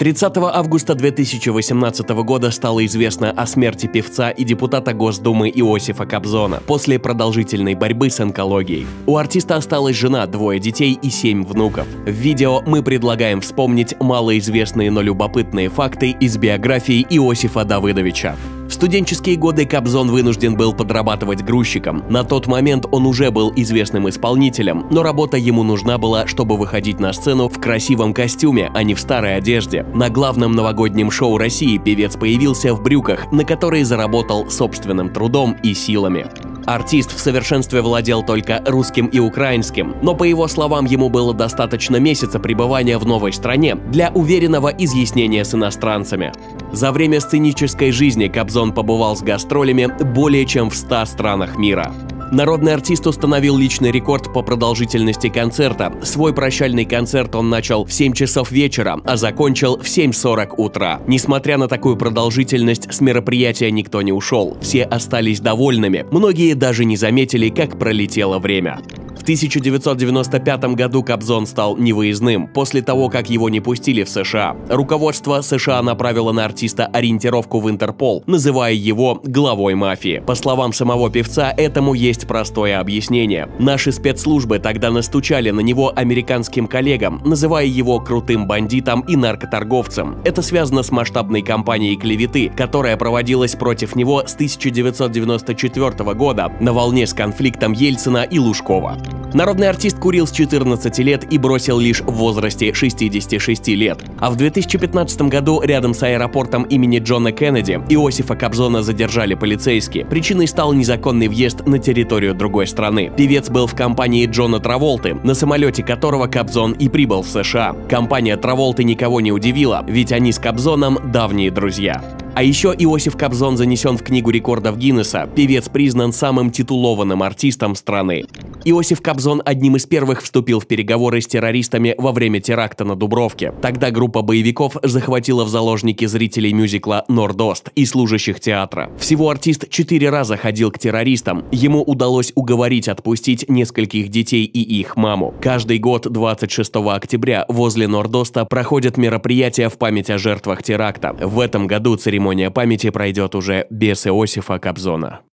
30 августа 2018 года стало известно о смерти певца и депутата Госдумы Иосифа Кобзона после продолжительной борьбы с онкологией. У артиста осталась жена, 2 детей и 7 внуков. В видео мы предлагаем вспомнить малоизвестные, но любопытные факты из биографии Иосифа Давыдовича. В студенческие годы Кобзон вынужден был подрабатывать грузчиком. На тот момент он уже был известным исполнителем, но работа ему нужна была, чтобы выходить на сцену в красивом костюме, а не в старой одежде. На главном новогоднем шоу России певец появился в брюках, на которые заработал собственным трудом и силами. Артист в совершенстве владел только русским и украинским, но, по его словам, ему было достаточно месяца пребывания в новой стране для уверенного изъяснения с иностранцами. За время сценической жизни Кобзон побывал с гастролями более чем в 100 странах мира. Народный артист установил личный рекорд по продолжительности концерта. Свой прощальный концерт он начал в 7 часов вечера, а закончил в 7:40 утра. Несмотря на такую продолжительность, с мероприятия никто не ушел. Все остались довольными. Многие даже не заметили, как пролетело время. В 1995 году Кобзон стал невыездным, после того, как его не пустили в США. Руководство США направило на артиста ориентировку в Интерпол, называя его главой мафии. По словам самого певца, этому есть простое объяснение. Наши спецслужбы тогда настучали на него американским коллегам, называя его крутым бандитом и наркоторговцем. Это связано с масштабной кампанией клеветы, которая проводилась против него с 1994 года на волне с конфликтом Ельцина и Лужкова. Народный артист курил с 14 лет и бросил лишь в возрасте 66 лет. А в 2015 году рядом с аэропортом имени Джона Кеннеди Иосифа Кобзона задержали полицейские. Причиной стал незаконный въезд на территорию другой страны. Певец был в компании Джона Траволты, на самолете которого Кобзон и прибыл в США. Компания Траволты никого не удивила, ведь они с Кобзоном давние друзья. А еще Иосиф Кобзон занесен в Книгу рекордов Гиннесса. Певец признан самым титулованным артистом страны. Иосиф Кобзон одним из первых вступил в переговоры с террористами во время теракта на Дубровке. Тогда группа боевиков захватила в заложники зрителей мюзикла «Нордост» и служащих театра. Всего артист 4 раза ходил к террористам. Ему удалось уговорить отпустить нескольких детей и их маму. Каждый год 26 октября возле Нордоста проходят мероприятия в память о жертвах теракта. В этом году церемония памяти пройдет уже без Иосифа Кобзона.